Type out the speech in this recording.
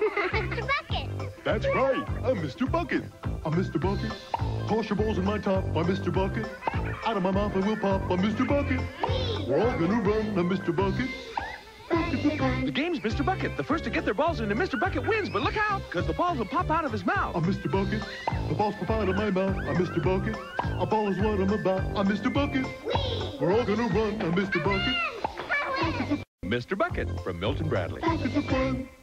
Mr. Bucket. That's right. I'm Mr. Bucket. I'm Mr. Bucket. Toss your balls in my top. I'm Mr. Bucket. Out of my mouth I will pop. I'm Mr. Bucket. We're all gonna run. I'm Mr. Bucket. The game's Mr. Bucket. The first to get their balls into Mr. Bucket wins, but look out, because the balls will pop out of his mouth. I'm Mr. Bucket. The balls pop out of my mouth. I'm Mr. Bucket. A ball is what I'm about. I'm Mr. Bucket. We're all gonna run. I'm Mr. Bucket. Mr. Bucket from Milton Bradley. Buckets of fun.